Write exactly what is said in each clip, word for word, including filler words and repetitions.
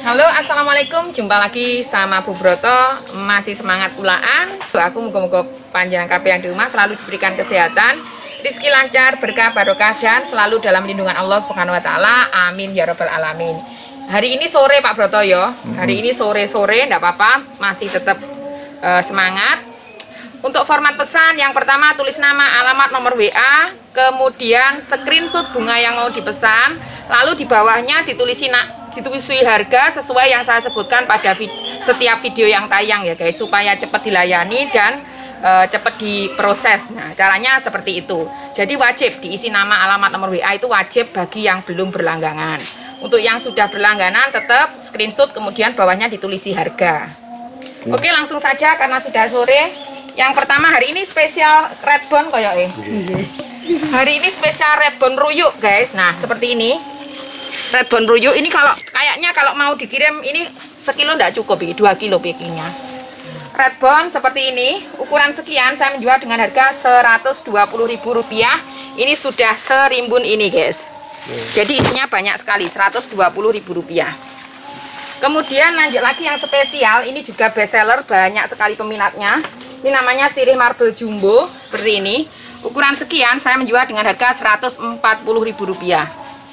Halo, assalamualaikum. Jumpa lagi sama Bu Broto. Masih semangat ulaan. Aku moga-moga panjang K P yang di rumah selalu diberikan kesehatan, rezeki lancar, berkah, barokah, dan selalu dalam lindungan Allah Subhanahu Wa Taala. Amin ya Rabbal Alamin. Hari ini sore Pak Broto yo. Hari ini sore-sore, enggak apa-apa, masih tetap uh, semangat. Untuk format pesan, yang pertama tulis nama, alamat, nomor W A, kemudian screenshot bunga yang mau dipesan, lalu di bawahnya ditulisi nak ditulisui harga sesuai yang saya sebutkan pada vid setiap video yang tayang ya guys, supaya cepat dilayani dan e, cepat diproses. Nah, caranya seperti itu. Jadi wajib diisi nama, alamat, nomor W A, itu wajib bagi yang belum berlangganan. Untuk yang sudah berlangganan tetap screenshot, kemudian bawahnya ditulisi harga. hmm. Oke, langsung saja karena sudah sore. Yang pertama, hari ini spesial red bone koyo eh. Hari ini spesial red bone ruyuk guys. Nah, seperti ini. Red bone ruyuk ini kalau kayaknya kalau mau dikirim ini sekilo enggak cukup, dua kilo pakingnya. Red bone seperti ini, ukuran sekian saya menjual dengan harga seratus dua puluh ribu rupiah. Ini sudah serimbun ini guys. Jadi isinya banyak sekali, seratus dua puluh ribu rupiah. Kemudian lanjut lagi yang spesial, ini juga best seller, banyak sekali peminatnya. Ini namanya sirih marble jumbo seperti ini. Ukuran sekian saya menjual dengan harga seratus empat puluh ribu rupiah.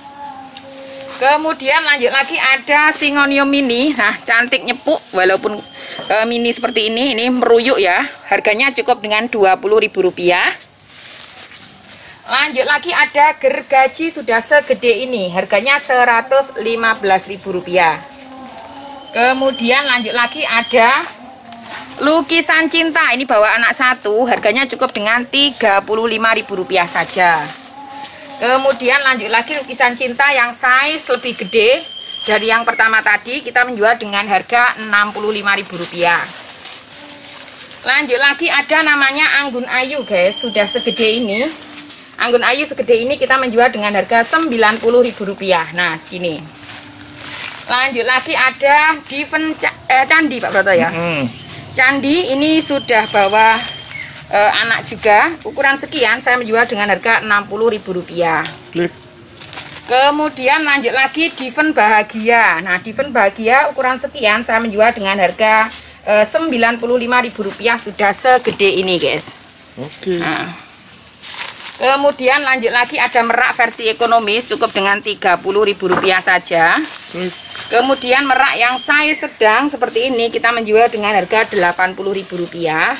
Kemudian lanjut lagi ada singonium mini. Nah, cantik nyepuk walaupun e, mini seperti ini. Ini meruyuk ya. Harganya cukup dengan dua puluh ribu rupiah. Lanjut lagi ada gergaji sudah segede ini. Harganya seratus lima belas ribu rupiah. Kemudian lanjut lagi ada lukisan cinta. Ini bawa anak satu. Harganya cukup dengan tiga puluh lima ribu rupiah saja. Kemudian lanjut lagi lukisan cinta yang size lebih gede dari yang pertama tadi, kita menjual dengan harga enam puluh lima ribu rupiah. Lanjut lagi ada namanya anggun ayu guys, sudah segede ini. Anggun ayu segede ini kita menjual dengan harga sembilan puluh ribu rupiah. Nah, segini. Lanjut lagi ada diven eh, candi Pak Broto ya. Mm. Candi ini sudah bawa E, anak juga, ukuran sekian saya menjual dengan harga enam puluh ribu rupiah. Klik. Kemudian lanjut lagi diven bahagia. Nah, diven bahagia ukuran sekian saya menjual dengan harga e, sembilan puluh lima ribu rupiah, sudah segede ini guys. Oke. Nah. Kemudian lanjut lagi ada merak versi ekonomis, cukup dengan tiga puluh ribu rupiah saja. Klik. Kemudian merak yang size sedang seperti ini kita menjual dengan harga delapan puluh ribu rupiah.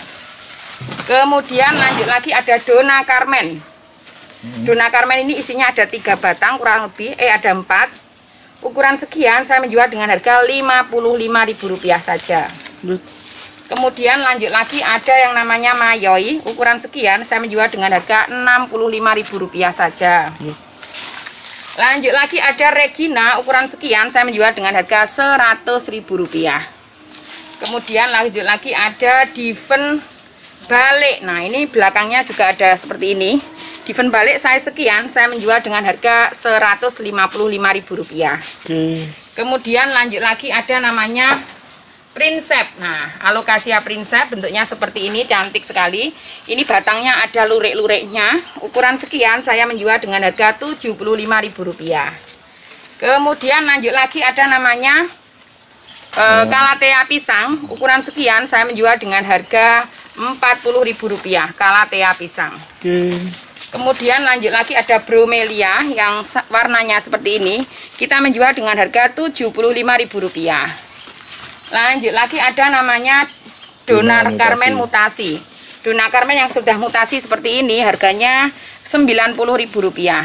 Kemudian lanjut lagi ada dona Carmen. hmm. Dona Carmen ini isinya ada tiga batang kurang lebih, eh ada empat. Ukuran sekian saya menjual dengan harga lima puluh lima ribu rupiah saja. hmm. Kemudian lanjut lagi ada yang namanya mayoi. Ukuran sekian saya menjual dengan harga enam puluh lima ribu rupiah saja. hmm. Lanjut lagi ada Regina. Ukuran sekian saya menjual dengan harga seratus ribu rupiah. Kemudian lanjut lagi ada diven balik. Nah, ini belakangnya juga ada seperti ini. Diven balik saya sekian saya menjual dengan harga seratus lima puluh lima ribu rupiah. Oke. Kemudian lanjut lagi ada namanya prinsep. Nah, alokasia prinsep bentuknya seperti ini, cantik sekali. Ini batangnya ada lurik-luriknya. Ukuran sekian saya menjual dengan harga tujuh puluh lima ribu rupiah. Kemudian lanjut lagi ada namanya uh, kalatea pisang. Ukuran sekian saya menjual dengan harga empat puluh ribu rupiah, kalatea pisang. Oke. Kemudian lanjut lagi ada bromelia yang warnanya seperti ini, kita menjual dengan harga tujuh puluh lima ribu rupiah. Lanjut lagi ada namanya dona Carmen mutasi. Dona Carmen yang sudah mutasi seperti ini harganya sembilan puluh ribu rupiah.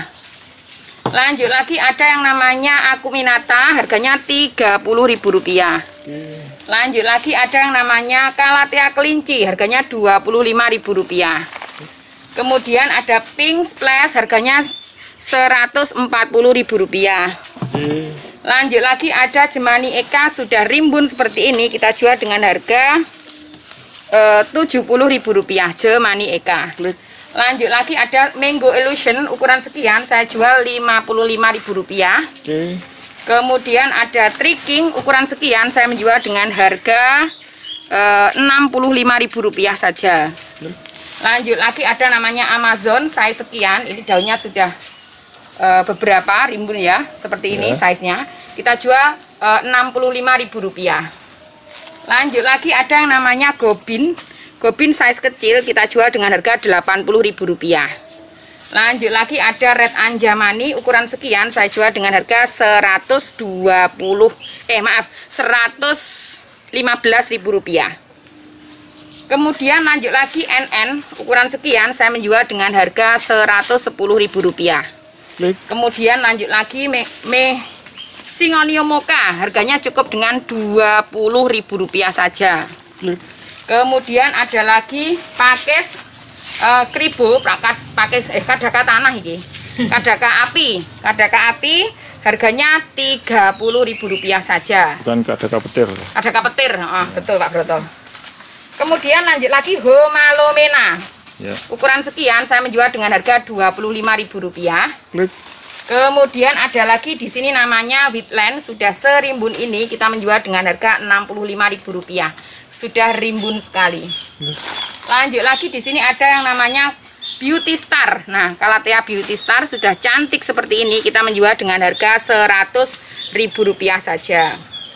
Lanjut lagi ada yang namanya akuminata, harganya tiga puluh ribu rupiah. Oke. Lanjut lagi ada yang namanya kalatea kelinci, harganya dua puluh lima ribu rupiah. Kemudian ada pink splash, harganya seratus empat puluh ribu rupiah. Lanjut lagi ada jemani eka sudah rimbun seperti ini, kita jual dengan harga e, tujuh puluh ribu rupiah, jemani eka. Lanjut lagi ada mango illusion, ukuran sekian saya jual lima puluh lima ribu rupiah. Kemudian ada tricking, ukuran sekian saya menjual dengan harga e, enam puluh lima ribu rupiah saja. Lanjut lagi ada namanya Amazon, size sekian. Ini daunnya sudah e, beberapa rimbun ya, seperti ini ya. Size-nya. kita jual e, enam puluh lima ribu rupiah. Lanjut lagi ada yang namanya gobin. Gobin size kecil kita jual dengan harga delapan puluh ribu rupiah. Lanjut lagi ada red anjamani ukuran sekian, saya jual dengan harga seratus dua puluh eh maaf seratus lima belas ribu rupiah. Kemudian lanjut lagi N N ukuran sekian, saya menjual dengan harga seratus sepuluh ribu rupiah. Kemudian lanjut lagi me, me Singonio Mocha, harganya cukup dengan dua puluh ribu rupiah saja. Kemudian ada lagi pakis uh, kribo, pakis eh kadaka tanah ini, kadaka api, kadaka api, harganya tiga puluh ribu rupiah saja. Dan kadaka petir. Kadaka petir, oh, betul Pak Broto. Kemudian lanjut lagi Homalomena, ya. Ukuran sekian saya menjual dengan harga dua puluh lima ribu rupiah. Kemudian ada lagi di sini namanya Wheatland, sudah serimbun ini kita menjual dengan harga enam puluh lima ribu rupiah. Sudah rimbun sekali. Lanjut lagi di sini ada yang namanya Beauty Star. Nah, Calathea Beauty Star sudah cantik seperti ini, kita menjual dengan harga seratus ribu rupiah saja.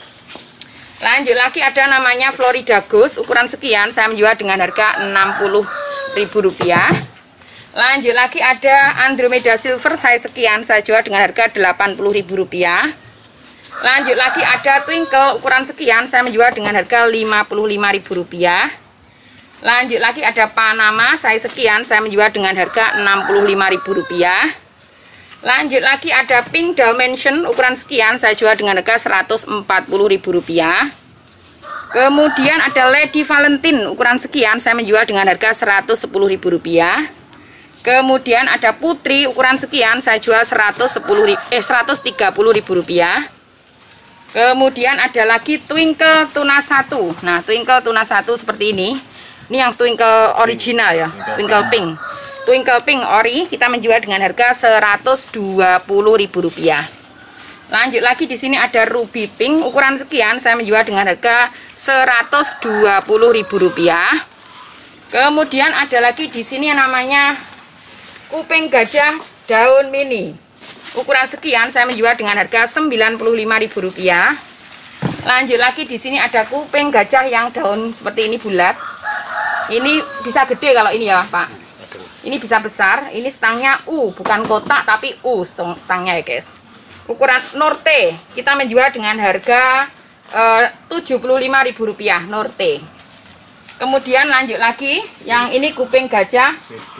Lanjut lagi ada namanya Florida Ghost, ukuran sekian saya menjual dengan harga enam puluh ribu rupiah. Lanjut lagi ada Andromeda Silver size sekian, saya jual dengan harga delapan puluh ribu rupiah. Lanjut lagi ada Twinkle ukuran sekian, saya menjual dengan harga lima puluh lima ribu rupiah. Lanjut lagi ada Panama size sekian, saya menjual dengan harga enam puluh lima ribu rupiah. Lanjut lagi ada Pink Dimension ukuran sekian, saya jual dengan harga seratus empat puluh ribu rupiah. Kemudian ada Lady Valentine ukuran sekian, saya menjual dengan harga seratus sepuluh ribu rupiah. Kemudian ada Putri ukuran sekian, saya jual seratus sepuluh eh seratus tiga puluh ribu rupiah. Kemudian ada lagi Twinkle Tuna satu. Nah, Twinkle Tuna satu seperti ini. Ini yang Twinkle original ya, Twinkle Pink. Twinkle Pink ori kita menjual dengan harga seratus dua puluh ribu rupiah. Lanjut lagi di sini ada Ruby Pink ukuran sekian, saya menjual dengan harga seratus dua puluh ribu rupiah. Kemudian ada lagi di sini yang namanya kuping gajah daun mini. Ukuran sekian saya menjual dengan harga sembilan puluh lima ribu rupiah. Lanjut lagi di sini ada kuping gajah yang daun seperti ini bulat. Ini bisa gede kalau ini ya, Pak. Ini bisa besar. Ini stangnya U, bukan kotak tapi U stangnya ya, guys. Ukuran Norte kita menjual dengan harga eh, tujuh puluh lima ribu rupiah Norte. Kemudian lanjut lagi yang ini kuping gajah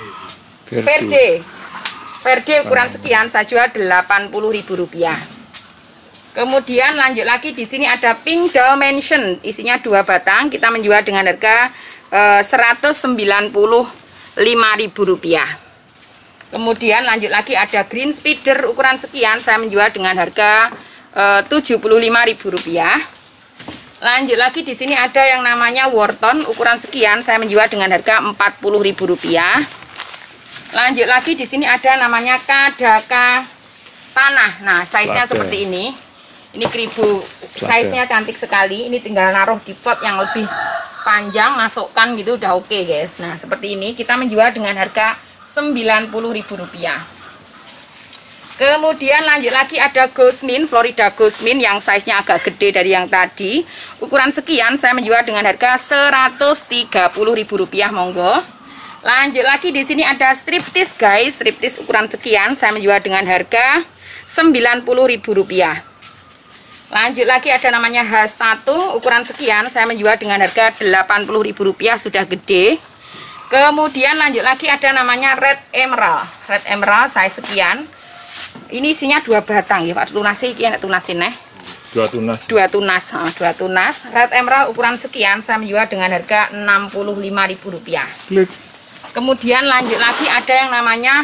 Verde. Verde ukuran sekian saya jual delapan puluh ribu rupiah. Kemudian lanjut lagi di sini ada Pink Dimension, isinya dua batang, kita menjual dengan harga eh, seratus sembilan puluh lima ribu rupiah. Kemudian lanjut lagi ada Green Spider ukuran sekian, saya menjual dengan harga eh, tujuh puluh lima ribu rupiah. Lanjut lagi di sini ada yang namanya Wharton ukuran sekian, saya menjual dengan harga empat puluh ribu rupiah. Lanjut lagi di sini ada namanya kadaka tanah. Nah, size-nya seperti ini. Ini keribu, size-nya cantik sekali. Ini tinggal naruh di pot yang lebih panjang, masukkan gitu udah oke, okay, guys. Nah, seperti ini kita menjual dengan harga sembilan puluh ribu rupiah. Kemudian lanjut lagi ada Gosmin, Florida Gosmin yang size-nya agak gede dari yang tadi. Ukuran sekian saya menjual dengan harga seratus tiga puluh ribu rupiah, monggo. Lanjut lagi di sini ada striptease, guys. Striptease ukuran sekian saya menjual dengan harga sembilan puluh ribu rupiah. Lanjut lagi ada namanya Hastatu ukuran sekian saya menjual dengan harga delapan puluh ribu rupiah, sudah gede. Kemudian lanjut lagi ada namanya Red Emerald. Red Emerald size sekian. Ini isinya dua batang ya, Pak. Tunasi iki enak tunasin nih. Dua tunas. Dua tunas, oh, dua tunas. Red Emerald ukuran sekian saya menjual dengan harga enam puluh lima ribu rupiah. Klik. Kemudian lanjut lagi ada yang namanya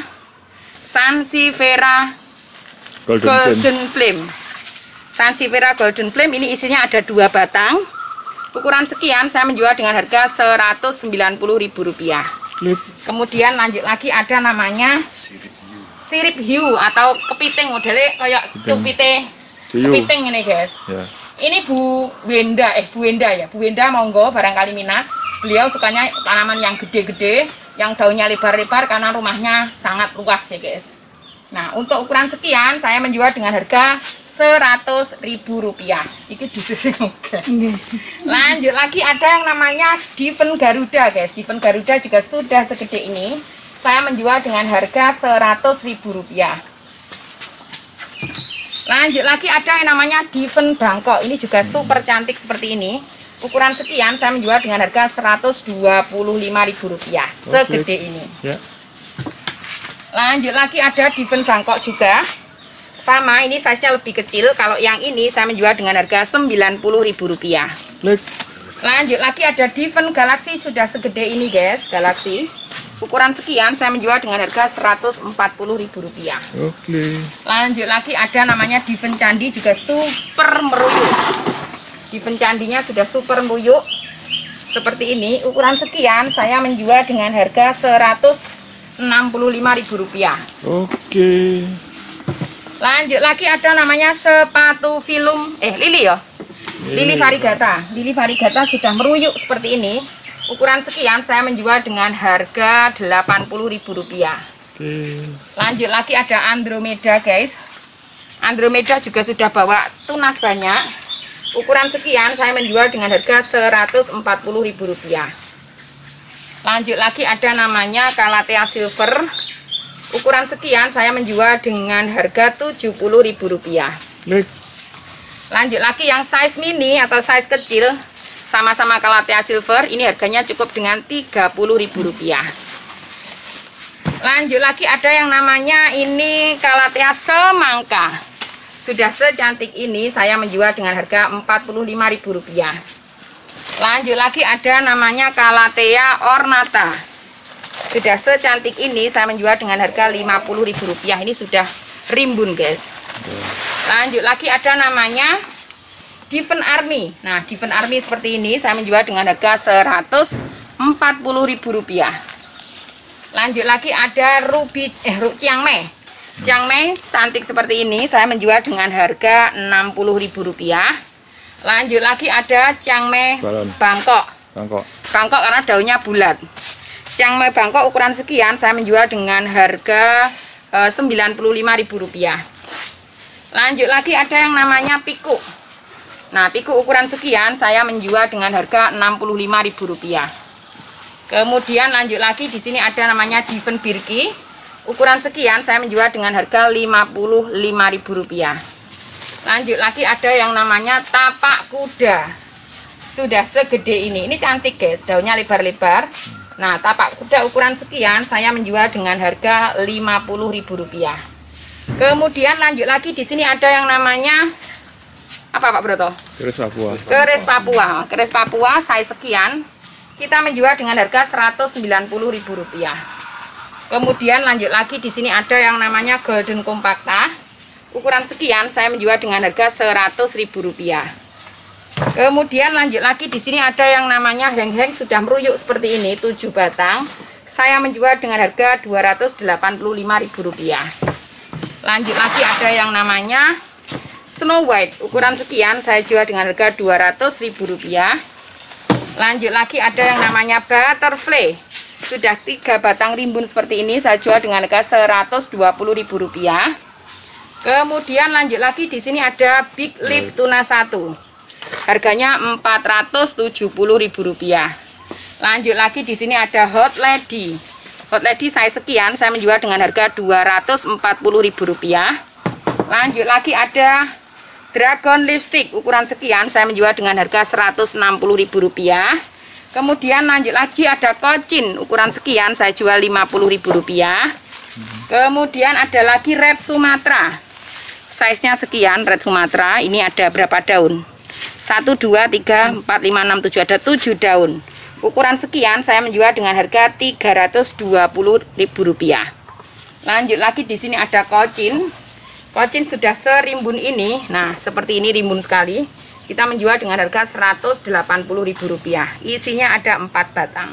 Sansevieria Golden, Golden Flame. Sansevieria Golden Flame ini isinya ada dua batang. Ukuran sekian saya menjual dengan harga seratus sembilan puluh ribu rupiah. Kemudian lanjut lagi ada namanya sirip hiu atau kepiting, modelnya kayak cupite kepiting ini, guys. Ya. Ini Bu Wenda, eh Bu Wenda ya, Bu Wenda monggo barangkali minat. Beliau sukanya tanaman yang gede-gede, yang daunnya lebar-lebar karena rumahnya sangat luas ya, guys. Nah, untuk ukuran sekian saya menjual dengan harga seratus ribu rupiah. Iki disisi oke. Lanjut lagi ada yang namanya Diven Garuda guys. Diven Garuda juga sudah segede ini. Saya menjual dengan harga seratus ribu rupiah. Lanjut lagi ada yang namanya Diven Bangkok. Ini juga super cantik seperti ini. Ukuran sekian saya menjual dengan harga seratus dua puluh lima ribu rupiah. Segede ini. Ya. Lanjut lagi ada Diven Bangkok juga. Sama, ini size-nya lebih kecil. Kalau yang ini saya menjual dengan harga sembilan puluh ribu rupiah. Lanjut lagi ada Diven Galaxy, sudah segede ini guys, Galaxy. Ukuran sekian saya menjual dengan harga seratus empat puluh ribu rupiah. Oke. Lanjut lagi ada namanya Diven Candi, juga super meruyuk. Diven Candinya sudah super meruyuk seperti ini. Ukuran sekian saya menjual dengan harga seratus enam puluh lima ribu rupiah. Oke. Lanjut lagi ada namanya sepatu film eh lili ya. Lili Varigata. Lili Varigata sudah meruyuk seperti ini. Ukuran sekian saya menjual dengan harga delapan puluh ribu rupiah. Oke. Lanjut lagi ada Andromeda guys. Andromeda juga sudah bawa tunas banyak. Ukuran sekian saya menjual dengan harga seratus empat puluh ribu rupiah. Lanjut lagi ada namanya Calathea Silver. Ukuran sekian saya menjual dengan harga tujuh puluh ribu rupiah. Lanjut lagi yang size mini atau size kecil. Sama-sama Calathea Silver, ini harganya cukup dengan tiga puluh ribu rupiah. Lanjut lagi ada yang namanya ini Calathea Semangka. Sudah secantik ini saya menjual dengan harga empat puluh lima ribu rupiah. Lanjut lagi ada namanya Calathea Ornata. Sudah secantik ini saya menjual dengan harga lima puluh ribu rupiah. Ini sudah rimbun guys. Lanjut lagi ada namanya Diven Army. Nah, Diven Army seperti ini saya menjual dengan harga seratus empat puluh ribu rupiah. Lanjut lagi ada Ruby eh Chiang Mai. Chiang Mai cantik seperti ini saya menjual dengan harga enam puluh ribu rupiah. Lanjut lagi ada Chiang Mai Bangkok. Bangkok. Bangkok karena daunnya bulat. Chiang Mai Bangkok ukuran sekian saya menjual dengan harga eh, sembilan puluh lima ribu rupiah. Lanjut lagi ada yang namanya Piku. Nah, piku ukuran sekian saya menjual dengan harga enam puluh lima ribu rupiah. Kemudian lanjut lagi di sini ada namanya Diven Birki. Ukuran sekian saya menjual dengan harga lima puluh lima ribu rupiah. Lanjut lagi ada yang namanya Tapak Kuda. Sudah segede ini. Ini cantik guys, daunnya lebar-lebar. Nah, Tapak Kuda ukuran sekian saya menjual dengan harga lima puluh ribu rupiah. Kemudian lanjut lagi di sini ada yang namanya apa Pak Broto? Keris Papua. Keris Papua. Keris Papua size sekian kita menjual dengan harga seratus sembilan puluh ribu rupiah. Kemudian lanjut lagi di sini ada yang namanya Golden Compacta. Ukuran sekian saya menjual dengan harga seratus ribu rupiah. Kemudian lanjut lagi di sini ada yang namanya heng-heng sudah meruyuk seperti ini tujuh batang. Saya menjual dengan harga dua ratus delapan puluh lima ribu rupiah. Lanjut lagi ada yang namanya Snow White, ukuran sekian saya jual dengan harga dua ratus ribu rupiah. Lanjut lagi ada yang namanya Butterfly. Sudah tiga batang rimbun seperti ini saya jual dengan harga seratus dua puluh ribu rupiah. Kemudian lanjut lagi di sini ada Big Leaf Tuna satu. Harganya empat ratus tujuh puluh ribu rupiah. Lanjut lagi di sini ada Hot Lady. Hot Lady saya sekian saya menjual dengan harga dua ratus empat puluh ribu rupiah. Lanjut lagi ada Dragon Lipstick, ukuran sekian saya menjual dengan harga seratus enam puluh ribu rupiah. Kemudian lanjut lagi ada Kocin, ukuran sekian saya jual lima puluh ribu rupiah. Kemudian ada lagi Red Sumatra, size-nya sekian. Red Sumatra ini ada berapa daun? satu, dua, tiga, empat, lima, enam, tujuh, ada tujuh daun. Ukuran sekian saya menjual dengan harga tiga ratus dua puluh ribu rupiah. Lanjut lagi di sini ada Kocin. Kocin sudah serimbun ini. Nah, seperti ini rimbun sekali. Kita menjual dengan harga seratus delapan puluh ribu rupiah. Isinya ada empat batang.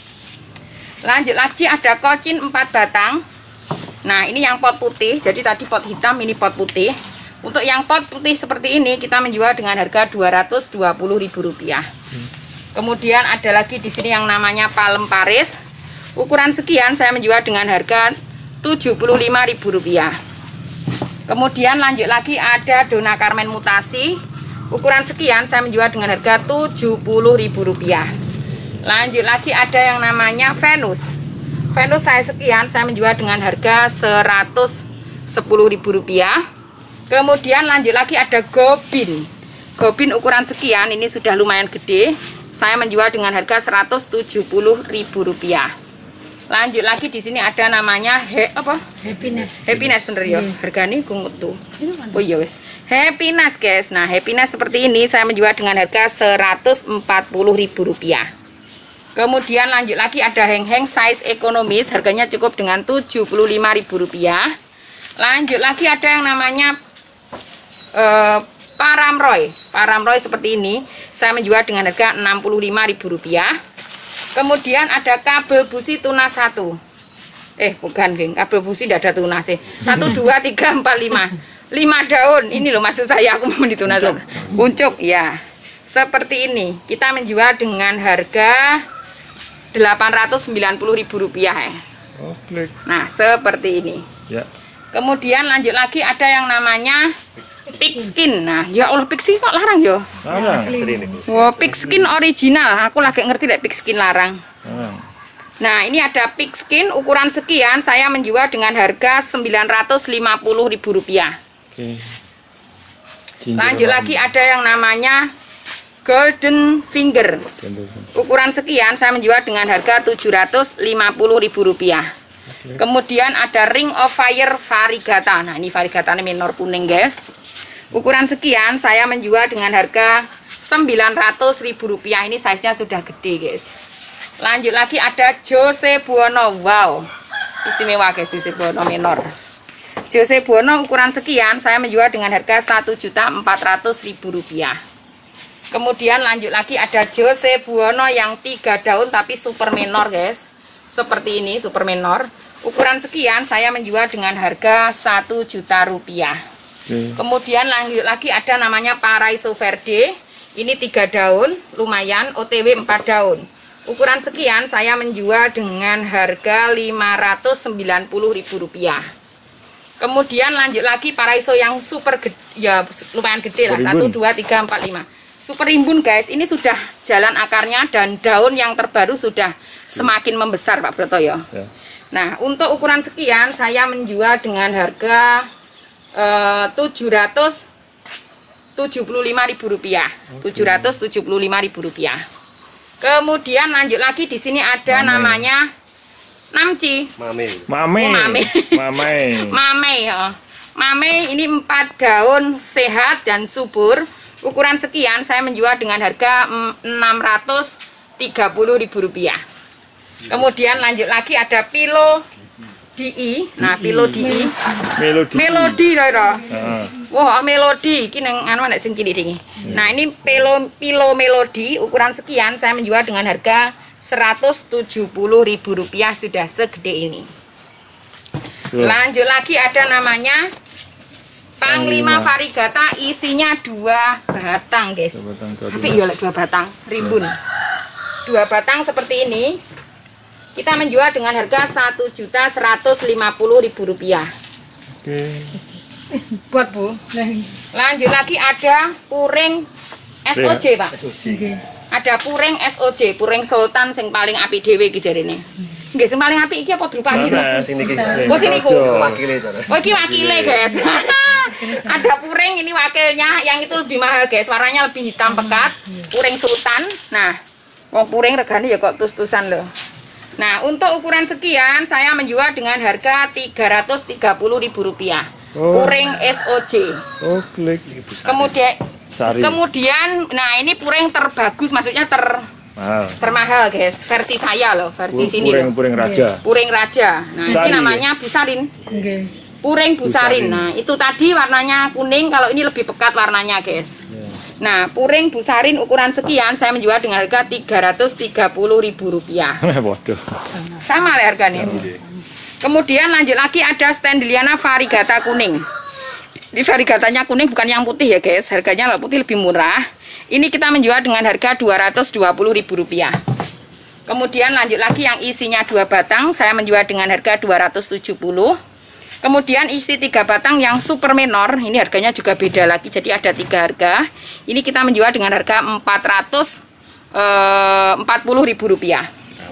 Lanjut lagi ada Kocin empat batang. Nah, ini yang pot putih. Jadi tadi pot hitam, ini pot putih. Untuk yang pot putih seperti ini kita menjual dengan harga dua ratus dua puluh ribu rupiah. Kemudian ada lagi di sini yang namanya Palem Paris. Ukuran sekian saya menjual dengan harga tujuh puluh lima ribu rupiah. Kemudian lanjut lagi ada Donna Carmen mutasi. Ukuran sekian saya menjual dengan harga tujuh puluh ribu rupiah. Lanjut lagi ada yang namanya Venus. Venus saya sekian saya menjual dengan harga seratus sepuluh ribu rupiah. Kemudian lanjut lagi ada Gobin. Gobin ukuran sekian, ini sudah lumayan gede. Saya menjual dengan harga seratus tujuh puluh ribu rupiah. Lanjut lagi di sini ada namanya he, apa? Happiness. Happiness bener ya. Harganya gungut tuh. Oh iya wes. Happiness guys. Nah, Happiness seperti ini saya menjual dengan harga seratus empat puluh ribu rupiah. Kemudian lanjut lagi ada heng-heng size ekonomis, harganya cukup dengan tujuh puluh lima ribu rupiah. Lanjut lagi ada yang namanya uh, Paramroy. Paramroy seperti ini saya menjual dengan harga enam puluh lima ribu rupiah. Kemudian ada kabel busi tunas satu. Eh bukan geng, kabel busi tidak ada tunas sih. Satu, dua, tiga, empat, lima. Lima daun. Ini loh maksud saya, aku mau ditunas. Kuncup ya. Seperti ini. Kita menjual dengan harga delapan ratus sembilan puluh ribu rupiah ya. Oh, klik. Nah seperti ini. Ya. Kemudian lanjut lagi ada yang namanya Pigskin. Nah, ya Allah Pigskin kok larang yo. Larang. Wah, Pigskin original. Aku lagi ngerti lek Pigskin larang. Larang. Nah, ini ada Pigskin ukuran sekian. Saya menjual dengan harga sembilan ratus lima puluh ribu rupiah. Oke. Lanjut lagi ada yang namanya Golden Finger. Ukuran sekian saya menjual dengan harga tujuh ratus lima puluh ribu rupiah. Kemudian ada Ring of Fire Variegata. Nah, ini Variegatanya minor kuning, guys. Ukuran sekian saya menjual dengan harga sembilan ratus ribu rupiah. Ini size-nya sudah gede, guys. Lanjut lagi ada Jose Buono. Wow. Istimewa, guys, Jose Buono minor. Jose Buono ukuran sekian saya menjual dengan harga satu juta empat ratus ribu rupiah. Kemudian lanjut lagi ada Jose Buono yang tiga daun tapi super minor, guys. Seperti ini, super minor. Ukuran sekian saya menjual dengan harga satu juta rupiah. Oke. Kemudian lanjut lagi ada namanya Paraiso Verde. Ini tiga daun, lumayan, O T W empat daun. Ukuran sekian saya menjual dengan harga lima ratus sembilan puluh ribu rupiah. Kemudian lanjut lagi Paraiso yang super gede, ya lumayan gede lah, satu, dua, tiga, empat, lima. Super rimbun, guys. Ini sudah jalan akarnya dan daun yang terbaru sudah semakin membesar, Pak Broto ya. Ya. Nah, untuk ukuran sekian saya menjual dengan harga eh, tujuh ratus tujuh puluh lima ribu rupiah. Okay. tujuh ratus tujuh puluh lima ribu rupiah. Kemudian lanjut lagi di sini ada Mame. Namanya Namci. Mame. Mame. Oh, Mame. Mame. Mame ya. Mame ini empat daun sehat dan subur. Ukuran sekian saya menjual dengan harga enam ratus tiga puluh ribu rupiah. Kemudian lanjut lagi ada Pilo D I. Nah, Pilo D I. Melodi. Melodi lho. Heeh. Wah, Melodi iki nang anu nek sing cilik iki. Nah, ini Pilo Pilo Melodi ukuran sekian saya menjual dengan harga seratus tujuh puluh ribu rupiah sudah segede ini. Lanjut lagi ada namanya Panglima Variegata, isinya dua batang, guys. Tapi ya dua batang, rimbun. Dua batang seperti ini. Kita menjual dengan harga satu juta seratus lima puluh ribu rupiah. Oke. Buat Bu. Lanjut lagi ada puring S O J, Pak. Ada puring S O J, puring Sultan sing paling apik dhewe iki jarene. Nggih, sing paling apik iki apa drupane? Nah, sini iki. Oh, sini ku. Wakile to. Oh, iki wakile, guys. Ada puring ini wakilnya yang itu lebih mahal, guys. Warnanya lebih hitam pekat. Puring Sultan. Nah, wong puring regane ya kok tus-tusan loh. Nah, untuk ukuran sekian saya menjual dengan harga tiga ratus tiga puluh ribu rupiah. Oh. Puring S O J. Oh, klik. Kemudian Sari. Kemudian nah ini puring terbagus, maksudnya ter mahal. Termahal, guys. Versi saya loh, versi Puring, sini loh. Puring raja. Puring raja. Nah, Sari, ini namanya busarin. Okay. Puring busarin. Nah, itu tadi warnanya kuning, kalau ini lebih pekat warnanya, guys. Yeah. Nah, puring busarin ukuran sekian saya menjual dengan harga tiga ratus tiga puluh ribu rupiah. Waduh. Sama lah harganya. Okay. Kemudian lanjut lagi ada Standeliana Variegata kuning. Ini variegatanya kuning, bukan yang putih ya, guys. Harganya kalau putih lebih murah. Ini kita menjual dengan harga dua ratus dua puluh ribu rupiah. Kemudian lanjut lagi yang isinya dua batang, saya menjual dengan harga dua ratus tujuh puluh. Kemudian isi tiga batang yang super menor, ini harganya juga beda lagi, jadi ada tiga harga. Ini kita menjual dengan harga empat ratus empat puluh ribu rupiah.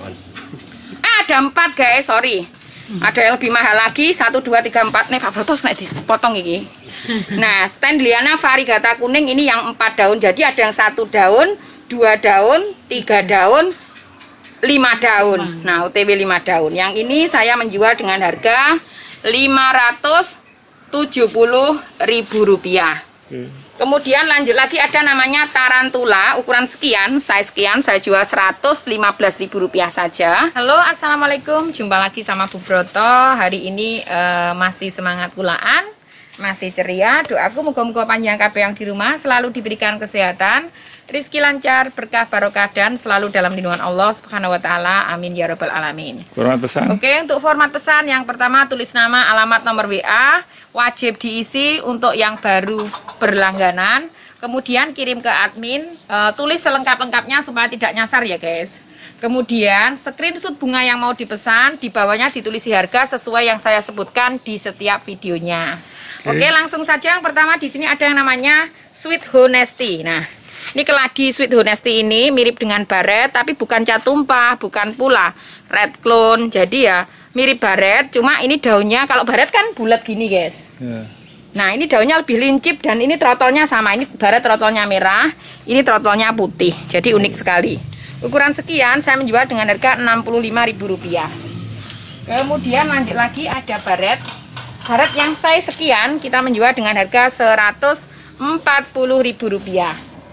Ah, ada empat guys, sorry. Ada yang lebih mahal lagi, satu, dua, tiga, empat. Nih Pak Fotos nggak dipotong ini. Nah, stand liana variegata kuning ini yang empat daun. Jadi ada yang satu daun, dua daun, tiga daun, lima daun. Nah, O T W lima daun. Yang ini saya menjual dengan harga lima ratus tujuh puluh ribu rupiah. Hmm. Kemudian lanjut lagi ada namanya tarantula ukuran sekian, size sekian, saya jual seratus lima belas ribu rupiah saja. Halo, assalamualaikum, jumpa lagi sama Bu Broto. Hari ini uh, masih semangat kulaan, masih ceria. Doaku moga-moga panjang kabeh yang di rumah selalu diberikan kesehatan, rizki lancar, berkah barokah dan selalu dalam lindungan Allah Subhanahu wa taala. Amin ya rabbal alamin. Format pesan. Oke, untuk format pesan yang pertama tulis nama, alamat, nomor W A, wajib diisi untuk yang baru berlangganan. Kemudian kirim ke admin, e, tulis selengkap-lengkapnya supaya tidak nyasar ya, guys. Kemudian screenshot bunga yang mau dipesan, di bawahnya ditulisi harga sesuai yang saya sebutkan di setiap videonya. Oke, Oke langsung saja. Yang pertama di sini ada yang namanya Sweet Honesty. Nah, ini keladi Sweet Honesty ini mirip dengan baret, tapi bukan cat tumpah, bukan pula red clone. Jadi ya mirip baret, cuma ini daunnya, kalau baret kan bulat gini guys. Yeah. Nah ini daunnya lebih lincip dan ini trotolnya sama. Ini baret trotolnya merah, ini trotolnya putih. Jadi unik sekali. Ukuran sekian saya menjual dengan harga enam puluh lima ribu rupiah. Kemudian lanjut lagi ada baret. Baret yang size sekian kita menjual dengan harga seratus empat puluh ribu rupiah.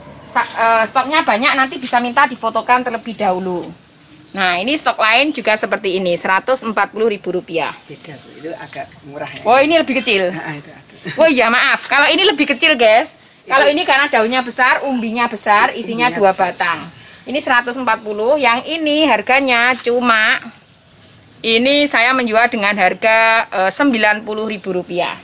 Stoknya banyak, nanti bisa minta difotokan terlebih dahulu. Nah ini stok lain juga seperti ini, seratus empat puluh ribu rupiah. Beda, itu agak murah ya. Oh ini lebih kecil. Nah, itu oh iya maaf, kalau ini lebih kecil guys. Kalau ini karena daunnya besar, umbinya besar, isinya umbinya dua besar. Batang. Ini seratus empat puluh, yang ini harganya cuma, ini saya menjual dengan harga e, sembilan puluh ribu rupiah.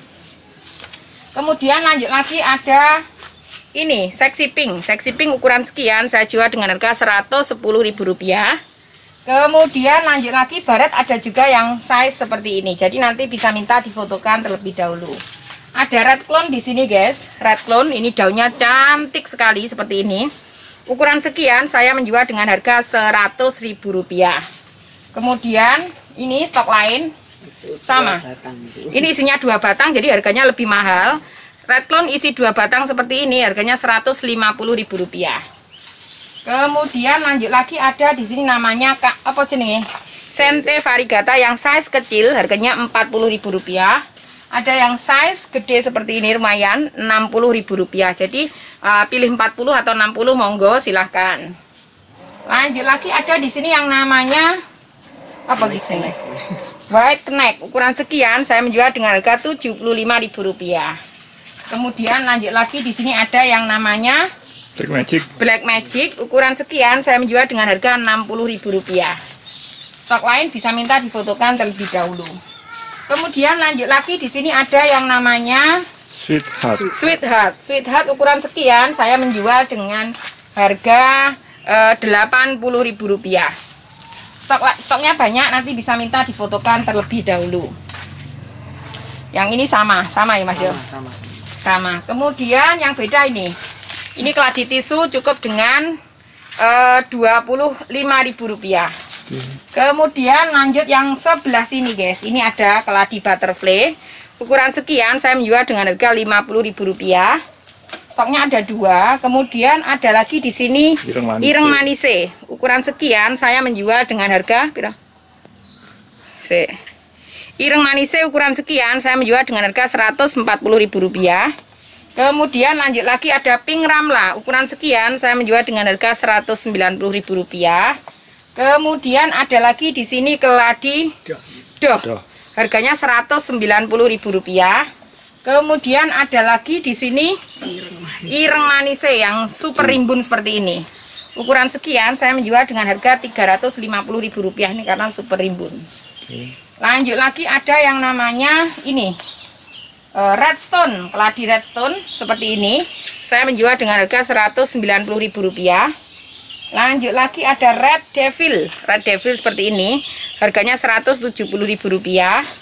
Kemudian lanjut lagi ada ini, seksi pink. Seksi pink ukuran sekian, saya jual dengan harga seratus sepuluh ribu rupiah. Kemudian lanjut lagi baret ada juga yang size seperti ini. Jadi nanti bisa minta difotokan terlebih dahulu. Ada red clone di sini guys. Red clone ini daunnya cantik sekali seperti ini. Ukuran sekian saya menjual dengan harga seratus ribu rupiah. Kemudian ini stok lain sama. Ini isinya dua batang jadi harganya lebih mahal. Red clone isi dua batang seperti ini harganya seratus lima puluh ribu rupiah. Kemudian lanjut lagi ada di sini namanya apa jenenge? Sente variegata yang size kecil harganya empat puluh ribu rupiah. Ada yang size gede seperti ini lumayan enam puluh ribu rupiah. Jadi uh, pilih empat puluh atau enam puluh monggo silahkan. Lanjut lagi ada di sini yang namanya apa gitu nih? White Connect ukuran sekian saya menjual dengan harga tujuh puluh lima ribu rupiah. Kemudian lanjut lagi di sini ada yang namanya Black Magic. Black Magic ukuran sekian saya menjual dengan harga enam puluh ribu rupiah. Stok lain bisa minta difotokan terlebih dahulu. Kemudian lanjut lagi di sini ada yang namanya Sweetheart. Sweetheart. Sweetheart ukuran sekian saya menjual dengan harga eh, delapan puluh ribu rupiah. Stok stoknya banyak, nanti bisa minta difotokan terlebih dahulu. Yang ini sama, sama ya Mas Yo? Sama, sama. Sama. Kemudian yang beda ini. Ini keladi tisu cukup dengan uh, dua puluh lima ribu rupiah. Hmm. Kemudian lanjut yang sebelah sini guys. Ini ada keladi butterfly. Ukuran sekian saya menjual dengan harga lima puluh ribu rupiah. Stoknya ada dua. Kemudian ada lagi di sini ireng manise. Ireng manise. Ukuran sekian saya menjual dengan harga pira? Se. Ireng manise ukuran sekian saya menjual dengan harga seratus empat puluh ribu rupiah. Kemudian lanjut lagi ada pink ramla ukuran sekian saya menjual dengan harga seratus sembilan puluh ribu rupiah. Kemudian ada lagi di sini keladi doh, doh. Harganya seratus sembilan puluh ribu rupiah. Kemudian ada lagi di sini ireng manise yang super rimbun seperti ini. Ukuran sekian saya menjual dengan harga tiga ratus lima puluh ribu rupiah ini karena super rimbun. Lanjut lagi ada yang namanya ini Uh, redstone, keladi redstone seperti ini saya menjual dengan harga seratus sembilan puluh ribu rupiah. Lanjut lagi ada red devil, red devil seperti ini harganya seratus tujuh puluh ribu rupiah.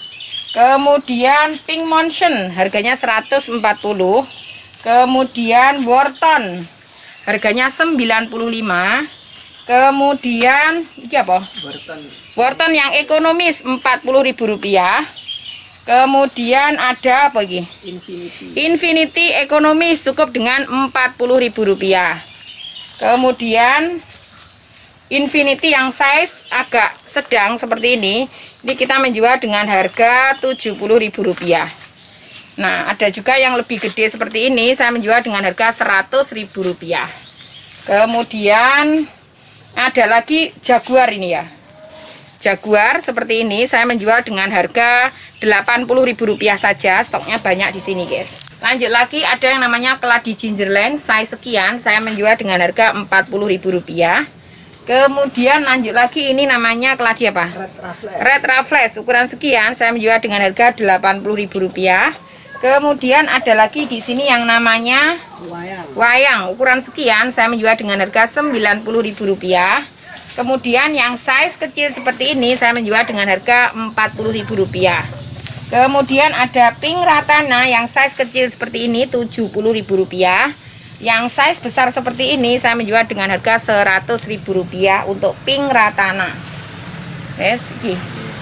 Kemudian Pink Mountain harganya seratus empat puluh. Kemudian Wharton harganya sembilan puluh lima. Kemudian ini apa? Wharton. Wharton yang ekonomis empat puluh ribu rupiah. Kemudian ada apa lagi? Infinity. Infinity ekonomis cukup dengan empat puluh ribu rupiah. Kemudian Infinity yang size agak sedang seperti ini, ini kita menjual dengan harga tujuh puluh ribu rupiah. Nah, ada juga yang lebih gede seperti ini, saya menjual dengan harga seratus ribu rupiah. Kemudian ada lagi Jaguar ini ya. Jaguar seperti ini saya menjual dengan harga delapan puluh ribu rupiah saja, stoknya banyak di sini, guys. Lanjut lagi ada yang namanya keladi Gingerland, size sekian, saya menjual dengan harga empat puluh ribu rupiah. Kemudian lanjut lagi ini namanya keladi apa? Red Raffles. Red Raffles ukuran sekian, saya menjual dengan harga delapan puluh ribu rupiah. Kemudian ada lagi di sini yang namanya Wayang. wayang ukuran sekian, saya menjual dengan harga sembilan puluh ribu rupiah. Kemudian yang size kecil seperti ini saya menjual dengan harga empat puluh ribu rupiah. Kemudian ada Pink Ratana yang size kecil seperti ini tujuh puluh ribu rupiah. Yang size besar seperti ini saya menjual dengan harga seratus ribu rupiah untuk Pink Ratana. Yes, iki.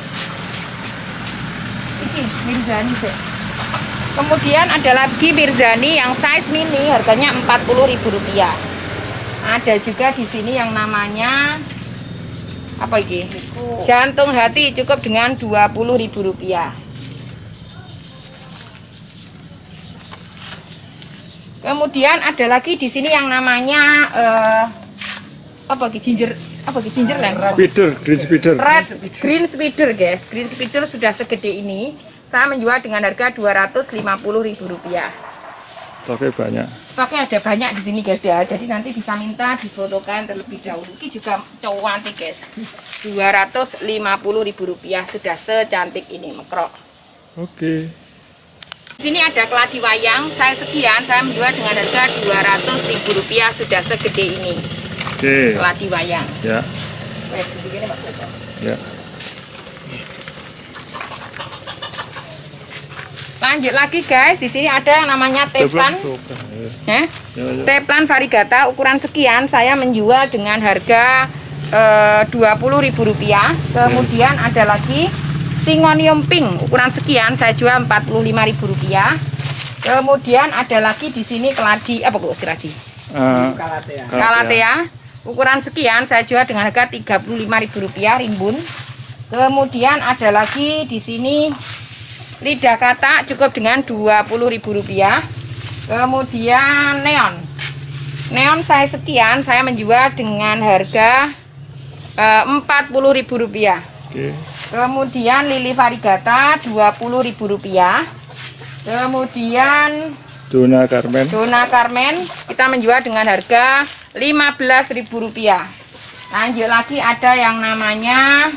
Iki Mirzani sih. Kemudian ada lagi Mirzani yang size mini harganya empat puluh ribu rupiah. Ada juga di sini yang namanya apa iki? Jantung hati cukup dengan dua puluh ribu rupiah. Kemudian ada lagi di sini yang namanya uh, apa iki? Ginger apa iki? Gingerland. Speeder, green speeder. Red green speeder, guys. Green speeder sudah segede ini. Saya menjual dengan harga dua ratus lima puluh ribu rupiah. Stoknya banyak. Stoknya ada banyak di sini, guys ya. Jadi nanti bisa minta difotokan terlebih dahulu. Ini juga cantik, guys. dua ratus lima puluh ribu rupiah sudah secantik ini mekrok. Oke. Di sini ada keladi wayang, saya sekian, saya menjual dengan harga dua ratus ribu rupiah sudah segede ini. Oke. Keladi wayang. Ya. Wes, begini, Pak Soto. Ya. Lanjut lagi, guys. Di sini ada yang namanya teplan. Ya. Teplan variegata ukuran sekian, saya menjual dengan harga eh, dua puluh ribu rupiah. Kemudian ada lagi Singonium Pink ukuran sekian, saya jual empat puluh lima ribu rupiah. Kemudian ada lagi di sini keladi apa kok Siraji? Uh, Kalatea. Kalatea ukuran sekian, saya jual dengan harga tiga puluh lima ribu rupiah rimbun. Kemudian ada lagi di sini lidah katak cukup dengan dua puluh ribu rupiah. Kemudian neon. Neon saya sekian, saya menjual dengan harga eh, empat puluh ribu rupiah. Oke. Kemudian lili variegata dua puluh ribu rupiah. Kemudian Dona Carmen. Dona Carmen kita menjual dengan harga lima belas ribu rupiah. Lanjut lagi ada yang namanya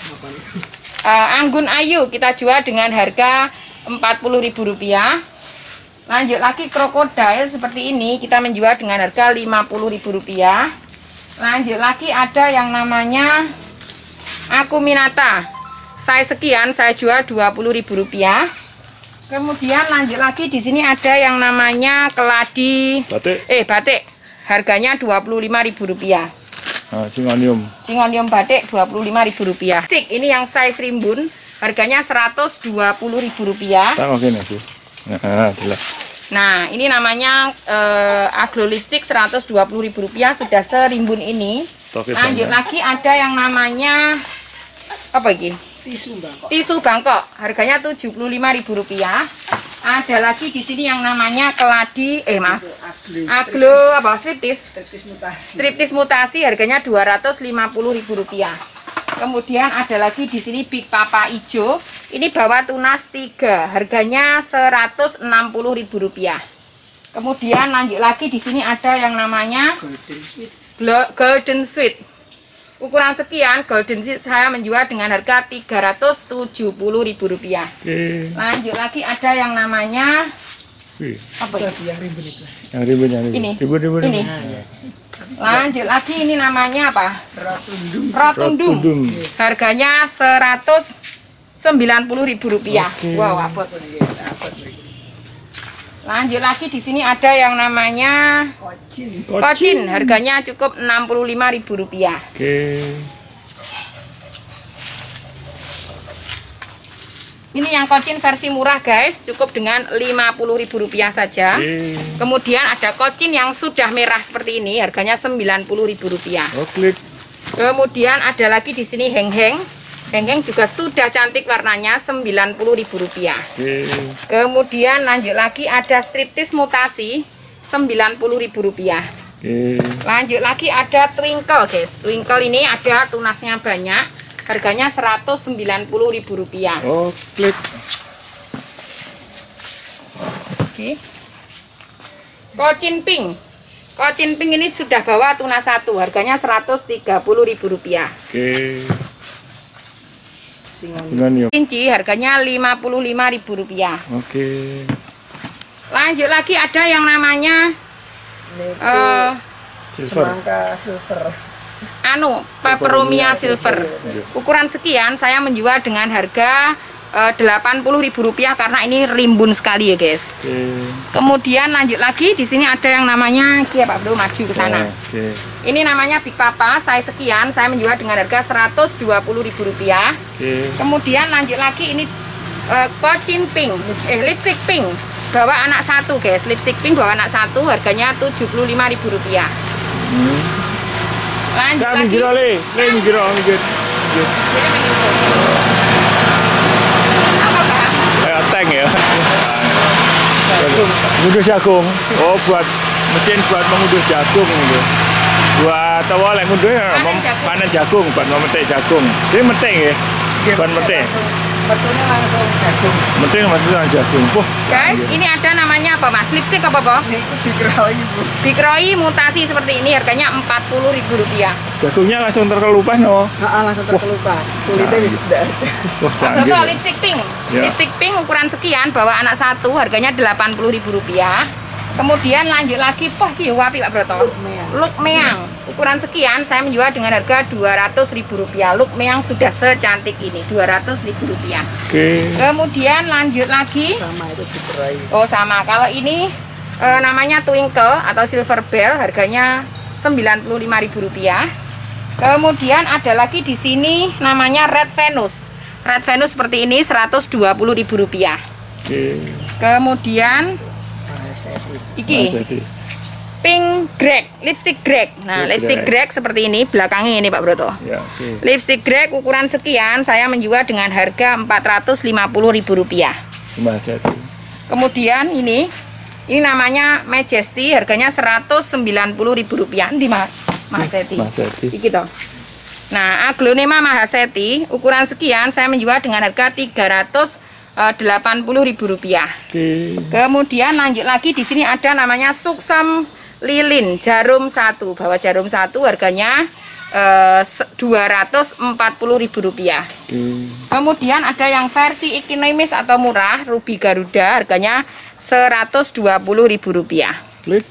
uh, Anggun Ayu, kita jual dengan harga empat puluh ribu rupiah. Lanjut lagi krokodil seperti ini, kita menjual dengan harga lima puluh ribu rupiah. Lanjut lagi ada yang namanya Akuminata, saya sekian, saya jual dua puluh ribu rupiah. Kemudian lanjut lagi di sini ada yang namanya keladi Batik. eh batik, harganya dua puluh lima ribu rupiah. Nah, Singonium. Singonium batik dua puluh lima ribu rupiah. Stick ini yang size rimbun, harganya seratus dua puluh ribu rupiah. Tak mungkin sih. Nah, jelas. Nah, ini namanya eh, aglo lipstick seratus dua puluh ribu rupiah sudah serimbun ini. Stoknya Lanjut banyak. lagi ada yang namanya apa ini? Tisu Bangkok. Tisu Bangkok, harganya tujuh puluh lima ribu rupiah. Ada lagi di sini yang namanya keladi, eh maaf, aglo apa striptis, Striptis mutasi. striptis mutasi, harganya dua ratus lima puluh ribu rupiah. Kemudian ada lagi di sini Big Papa hijau, ini bawa tunas tiga, harganya seratus enam puluh ribu rupiah. Kemudian lanjut lagi di sini ada yang namanya Golden Sweet. Glo- Golden Sweet. Ukuran sekian, Golden Sweet saya menjual dengan harga tiga ratus tujuh puluh ribu rupiah. Oke. Lanjut lagi ada yang namanya Wih, apa ya? Yang rimbun itu. yang rimbun yang rimbun. Ini. Rimbun, rimbun, Ini. rimbun. Lanjut lagi ini namanya apa? Rotundum. Rotundum. Rotundum. Harganya seratus sembilan puluh ribu rupiah. Oke. Wow, abot. Lanjut lagi di sini ada yang namanya Kocin. kocin, harganya cukup enam puluh lima ribu rupiah. Oke. Ini yang kocin versi murah guys, cukup dengan lima puluh ribu rupiah saja. Oke. Kemudian ada kocin yang sudah merah seperti ini, harganya sembilan puluh ribu rupiah. Oh, klik. Kemudian ada lagi di sini heng-heng. Heng-heng juga sudah cantik warnanya, sembilan puluh ribu rupiah. Oke. Kemudian lanjut lagi ada striptis mutasi, sembilan puluh ribu rupiah. Oke. Lanjut lagi ada twinkle guys. Twinkle ini ada tunasnya banyak, harganya seratus sembilan puluh ribu rupiah. Oh, klik. Oke. Kocin pink. Kocin pink ini sudah bawa tunas satu, harganya seratus tiga puluh ribu rupiah. Oke. Singonium. Kinci harganya lima puluh lima ribu rupiah. Oke. Lanjut lagi ada yang namanya eh Silver. Semangka silver. anu peperomia silver. Ukuran sekian saya menjual dengan harga eh, delapan puluh ribu rupiah karena ini rimbun sekali ya guys. Oke. Kemudian lanjut lagi di sini ada yang namanya ya Pak Bro, maju ke sana. Oke. Ini namanya Big Papa, saya sekian, saya menjual dengan harga seratus dua puluh ribu rupiah. Oke. Kemudian lanjut lagi ini eh, kocin pink, eh lipstick pink, bawa anak satu guys, lipstick pink bawa anak satu, harganya tujuh puluh lima ribu rupiah. Hmm. Lanjut Ya, lagi. mikir oleh. Le, mikir oleh, mikir. Mikir. Ini menginfo. Apa Kak? Kayak tank ya. Menguduh jagung. Oh, buat mesin buat menguduh jagung gitu. Buat apa lek ngunduh ya, Panen mem- jagung. panen jagung, buat memetik jagung. Ini metik ya. Bukan metik. Betulnya langsung jagung. Metik maksudnya jagung. Wah, Guys, ini ada namanya apa Mas? Lipstick apa Pak? Ini itu dikeroy bu. Big Roy mutasi seperti ini, harganya empat puluh ribu rupiah. jagungnya langsung terkelupas no. Nah, langsung terkelupas. Kulitnya bisa tidak ada. Wah, Betul, canggih. lipstick pink. Ya. Lipstick pink ukuran sekian, bawa anak satu, harganya delapan puluh ribu rupiah. Kemudian lanjut lagi, poh ki wapi Pak Broto. meang. Look meang. Ukuran sekian saya menjual dengan harga dua ratus ribu rupiah. Look meang sudah secantik ini, dua ratus ribu rupiah. Oke. Kemudian lanjut lagi. Sama itu dikeroy. Oh, sama. Kalau ini eh, namanya twinkle atau silver bell, harganya sembilan puluh lima ribu rupiah. Kemudian ada lagi di sini namanya red venus. Red venus seperti ini seratus dua puluh ribu rupiah. Oke. Kemudian iki Jadi. pink greg, lipstick greg. Nah, Greg. lipstick greg seperti ini belakangnya ini Pak Broto. Ya, oke. Lipstick greg ukuran sekian saya menjual dengan harga empat ratus lima puluh ribu rupiah. Cuma jadi. Kemudian ini ini namanya Majesty, harganya seratus sembilan puluh ribu rupiah. Di Mas Mahaseti. Mahaseti. Iki toh. Nah, Aglonema Mahaseti ukuran sekian saya menjual dengan harga tiga ratus delapan puluh ribu rupiah. Oke. Kemudian lanjut lagi di sini ada namanya Suksam Lilin jarum satu, bawa jarum satu harganya eh, dua ratus empat puluh ribu rupiah. Oke. Kemudian ada yang versi ekonomis atau murah, Ruby Garuda, harganya seratus dua puluh ribu rupiah. Klik.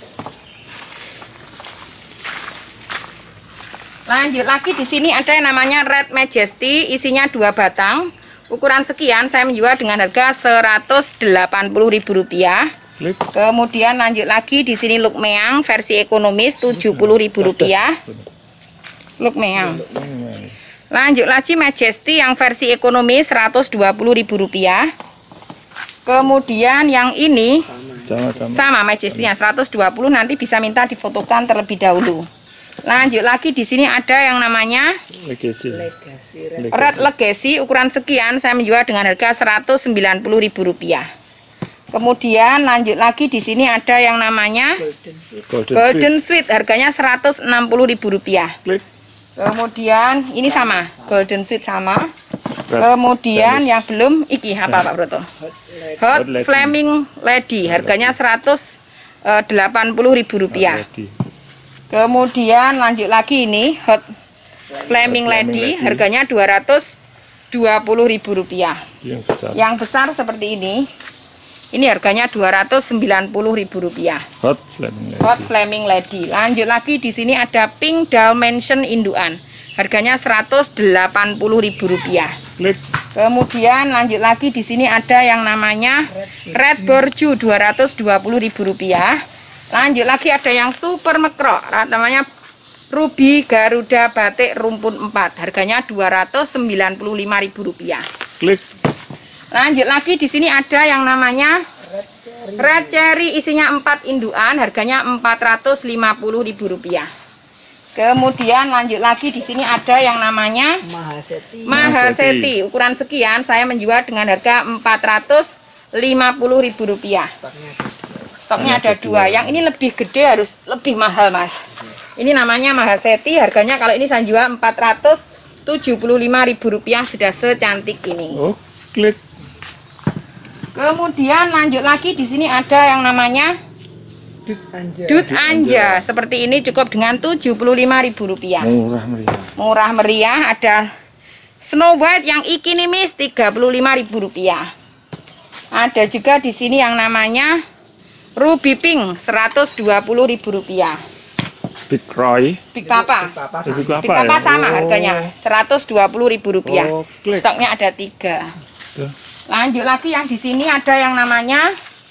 Lanjut lagi di sini ada yang namanya Red Majesty, isinya dua batang. Ukuran sekian saya menjual dengan harga seratus delapan puluh ribu rupiah. Klik. Kemudian lanjut lagi di sini Look Meang versi ekonomis tujuh puluh ribu rupiah. Look Meang. Lanjut lagi Majesty yang versi ekonomis seratus dua puluh ribu rupiah. Kemudian yang ini Sama-sama. sama Majesty-nya seratus dua puluh, nanti bisa minta difotokan terlebih dahulu. Lanjut lagi di sini ada yang namanya Legacy. Legasi red. Red Legacy ukuran sekian saya menjual dengan harga seratus sembilan puluh ribu rupiah. Kemudian lanjut lagi di sini ada yang namanya Golden, Golden Sweet, harganya seratus enam puluh ribu rupiah. Klik. Kemudian ini sama Golden Sweet sama. Red. Kemudian yang belum iki apa Pak Broto? Hot Hot Lady. Flaming Lady, harganya seratus delapan puluh ribu rupiah. Ready. Kemudian lanjut lagi ini Hot Flaming Hot Flaming Lady, Lady. harganya dua ratus dua puluh ribu rupiah. Yang besar. Yang besar seperti ini, ini harganya dua ratus sembilan puluh ribu rupiah. Hot Flaming Lady. Hot Flaming Lady. Lanjut lagi di sini ada Pink Dalmatian induan, harganya seratus delapan puluh ribu rupiah. Klik. Kemudian lanjut lagi di sini ada yang namanya Red Borju dua ratus dua puluh ribu rupiah. Lanjut lagi ada yang super mekro namanya Ruby Garuda Batik Rumpun empat. Harganya dua ratus sembilan puluh lima ribu rupiah. Klik. Lanjut lagi di sini ada yang namanya Red Cherry isinya empat indukan, harganya empat ratus lima puluh ribu rupiah. Kemudian lanjut lagi di sini ada yang namanya Mahaseti. Mahaseti. Ukuran sekian saya menjual dengan harga empat ratus lima puluh ribu rupiah. Stoknya. Stoknya ada dua. Yang ini lebih gede harus lebih mahal, Mas. Ini namanya Mahaseti. Harganya kalau ini saya jual empat ratus tujuh puluh lima ribu rupiah, sudah secantik ini. Oh, klik. Kemudian lanjut lagi di sini ada yang namanya Dut Anja. Dut Anja. Seperti ini cukup dengan tujuh puluh lima ribu rupiah. Murah meriah. Murah meriah. Ada Snow White yang ikinimis tiga puluh lima ribu rupiah. Ada juga di sini yang namanya Ruby Pink seratus dua puluh ribu rupiah. Big Roy. Big Papa. Papa Big sama. Big Papa Papa ya? sama Oh. harganya seratus dua puluh ribu rupiah. Oh, klik. Stoknya ada tiga. Tuh. Lanjut lagi yang di sini ada yang namanya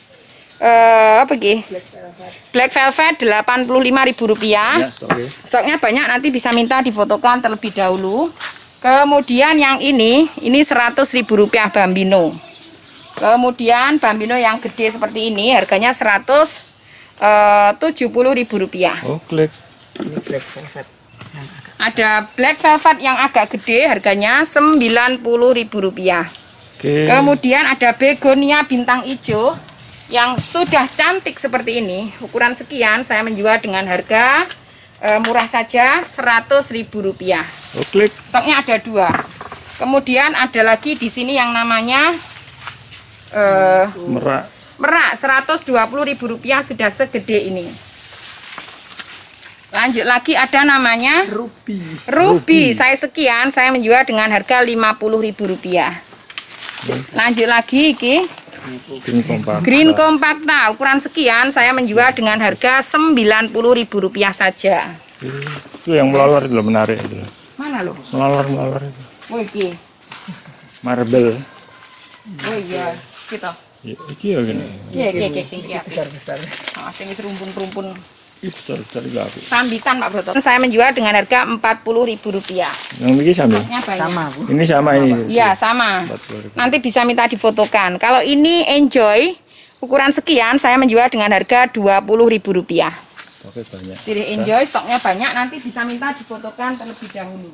eh apa sih? Black Velvet delapan puluh lima ribu rupiah. Ya, stoknya. Stoknya banyak, nanti bisa minta difotokan terlebih dahulu. Kemudian yang ini, ini seratus ribu rupiah Bambino. Kemudian Bambino yang gede seperti ini, harganya seratus tujuh puluh ribu rupiah. Oh, klik. Ini Black Velvet. Yang agak Ada Black Velvet yang agak gede, harganya sembilan puluh ribu rupiah. Oke. Kemudian ada Begonia bintang hijau yang sudah cantik seperti ini. Ukuran sekian saya menjual dengan harga e, murah saja seratus ribu rupiah. Oh, klik. Stoknya ada dua. Kemudian ada lagi di sini yang namanya e, Merak. merak seratus dua puluh ribu rupiah, sudah segede ini. Lanjut lagi ada namanya Ruby. Ruby. Saya sekian saya menjual dengan harga lima puluh ribu rupiah. Lanjut lagi iki Green Compact. Green Compacta. Ukuran sekian saya menjual dengan harga sembilan puluh ribu rupiah saja. Itu yang melolor itu loh, menarik itu. Mana lo? Melolor melolor itu. Oh iki. Marble. Oh iya, gitu. Ya, iki ya gini. Iya, iya, iya, iya. Besar-besar. Ah, sing wis rumpun-rumpun. Ini besar besar juga. Api. Sambitan Pak Broto. Saya menjual dengan harga empat puluh ribu rupiah. Yang ini sama. Stoknya banyak. Sama, Bu. Ini sama ini. Iya, sama. empat puluh ribu. Nanti bisa minta difotokan. Kalau ini Enjoy ukuran sekian saya menjual dengan harga dua puluh ribu rupiah. Oke, banyak. Sirih Enjoy stoknya banyak, nanti bisa minta difotokan terlebih dahulu.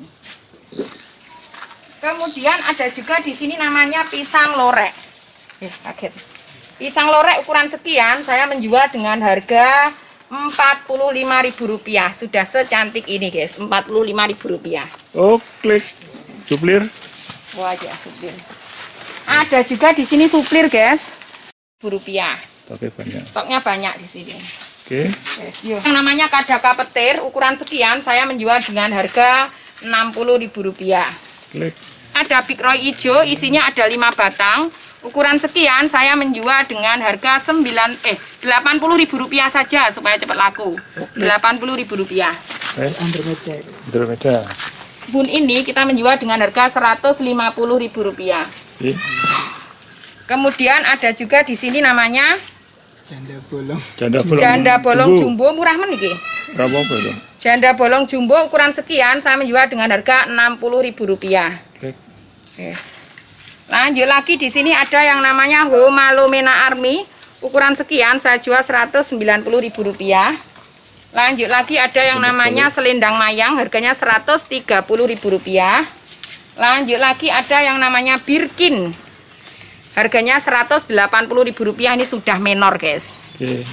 Kemudian ada juga di sini namanya pisang lorek. Eh, kaget. Pisang lorek ukuran sekian saya menjual dengan harga empat puluh lima ribu rupiah. Sudah secantik ini, guys. empat puluh lima ribu rupiah. Oh, klik. Suplir. Wah, ya suplir. Ada juga di sini suplir, guys. Rupiah. Oke, banyak. Stoknya banyak di sini. Oke. Yes, yuk. Yang namanya kadaka petir ukuran sekian saya menjual dengan harga enam puluh ribu rupiah. Klik. Ada Big Roy hijau, isinya ada lima batang. Ukuran sekian saya menjual dengan harga sembilan eh delapan puluh ribu rupiah saja supaya cepat laku. delapan puluh ribu rupiah. Eh, Andromeda. Andromeda. Bun ini kita menjual dengan harga seratus lima puluh ribu rupiah. Oke. Kemudian ada juga di sini namanya Janda bolong. Janda bolong. janda bolong jumbo, murah men iki. Berapa apa itu? Janda bolong jumbo ukuran sekian saya menjual dengan harga enam puluh ribu rupiah. Klik. Yes. Lanjut lagi di sini ada yang namanya Homalomena Army. Ukuran sekian saya jual seratus sembilan puluh ribu rupiah. Lanjut lagi ada yang namanya selendang mayang, harganya seratus tiga puluh ribu rupiah. Lanjut lagi ada yang namanya Birkin. Harganya seratus delapan puluh ribu rupiah, ini sudah menor, guys. Oke.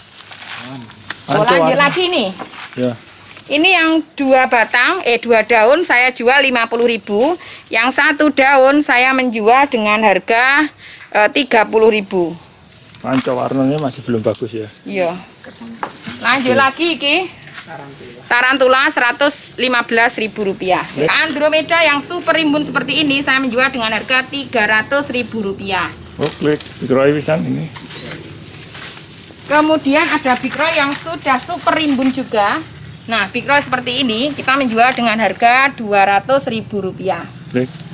Oh, lanjut lagi nih. Ya. Ini yang dua batang, eh dua daun saya jual lima puluh ribu. Yang satu daun saya menjual dengan harga eh, tiga puluh ribu. Panco warnanya masih belum bagus ya. Iya. Lanjut lagi iki. Tarantula. Tarantula seratus lima belas ribu rupiah. Andromeda yang super rimbun seperti ini saya menjual dengan harga tiga ratus ribu rupiah. Oh, klik. Big Roy pisan ini. Kemudian ada Big Roy yang sudah super rimbun juga. Nah, Big Roy seperti ini kita menjual dengan harga dua ratus ribu rupiah. Klik.